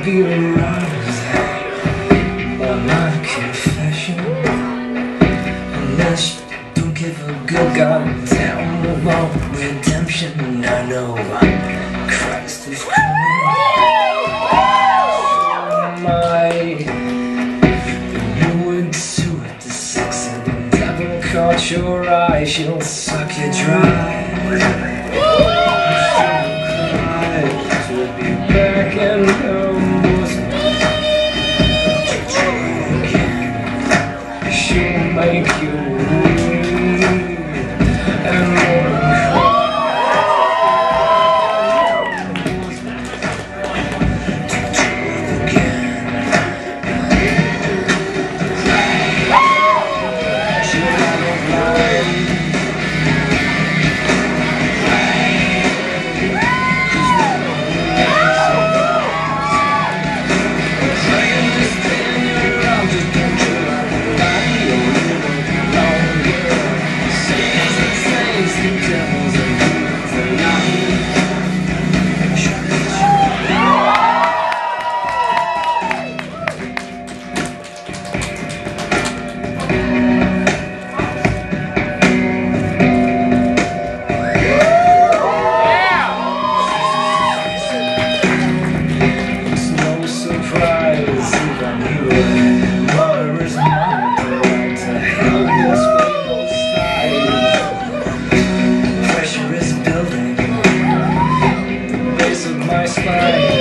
be aroused by my confession, unless you don't give a good goddamn about redemption. I know Christ is coming. You would do it, the sex and the devil caught your eye, she'll suck you dry. Back in her bosom, she'll make you weep and my spine.